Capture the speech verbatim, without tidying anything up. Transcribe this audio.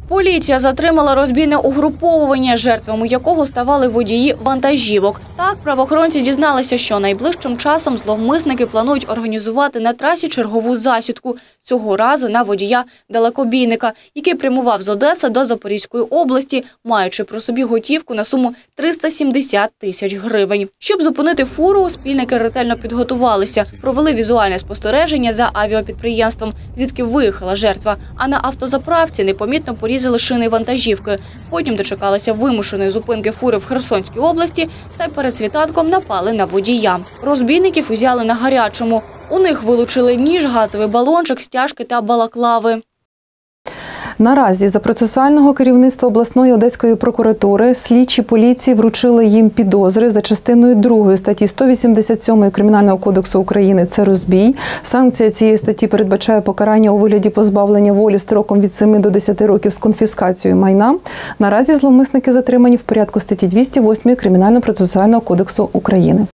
Поліція затримала розбійне угруповування, жертвами якого ставали водії вантажівок. Так, правоохоронці дізналися, що найближчим часом зловмисники планують організувати на трасі чергову засідку. Цього разу на водія-далекобійника, який прямував з Одеси до Запорізької області, маючи при собі готівку на суму триста сімдесят тисяч гривень. Щоб зупинити фуру, спільники ретельно підготувалися, провели візуальне спостереження за авіапідприємством, звідки виїхала жертва, а на автозаправці непомітно порізали шини вантажівки. Потім дочекалися вимушеної зупинки фури в Херсонській області та й перед світанком напали на водія. Розбійників узяли на гарячому. У них вилучили ніж, газовий балончик, стяжки та балаклави. Наразі за процесуального керівництва обласної Одеської прокуратури слідчі поліції вручили їм підозри за частиною другої статті сто вісімдесят сьомої Кримінального кодексу України – це розбій. Санкція цієї статті передбачає покарання у вигляді позбавлення волі строком від семи до десяти років з конфіскацією майна. Наразі зловмисники затримані в порядку статті двісті восьмої Кримінально-процесуального кодексу України.